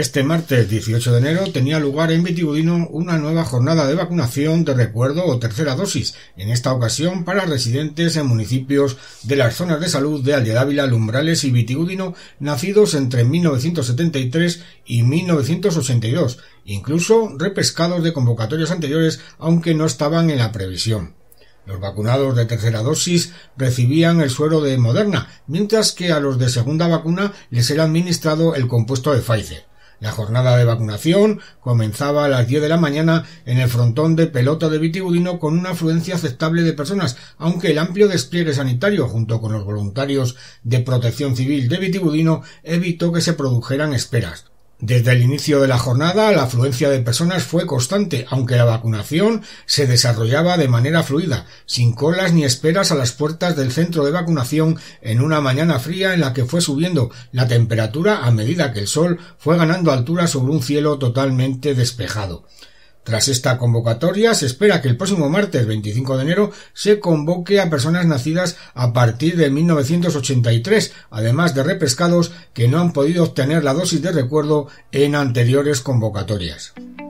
Este martes 18 de enero tenía lugar en Vitigudino una nueva jornada de vacunación de recuerdo o tercera dosis, en esta ocasión para residentes en municipios de las zonas de salud de Alde d'Ávila, Lumbrales y Vitigudino, nacidos entre 1973 y 1982, incluso repescados de convocatorias anteriores, aunque no estaban en la previsión. Los vacunados de tercera dosis recibían el suero de Moderna, mientras que a los de segunda vacuna les era administrado el compuesto de Pfizer. La jornada de vacunación comenzaba a las 10 de la mañana en el frontón de pelota de Vitigudino con una afluencia aceptable de personas, aunque el amplio despliegue sanitario junto con los voluntarios de Protección Civil de Vitigudino evitó que se produjeran esperas. Desde el inicio de la jornada, la afluencia de personas fue constante, aunque la vacunación se desarrollaba de manera fluida, sin colas ni esperas a las puertas del centro de vacunación en una mañana fría en la que fue subiendo la temperatura a medida que el sol fue ganando altura sobre un cielo totalmente despejado. Tras esta convocatoria, se espera que el próximo martes 25 de enero se convoque a personas nacidas a partir de 1983, además de repescados que no han podido obtener la dosis de recuerdo en anteriores convocatorias.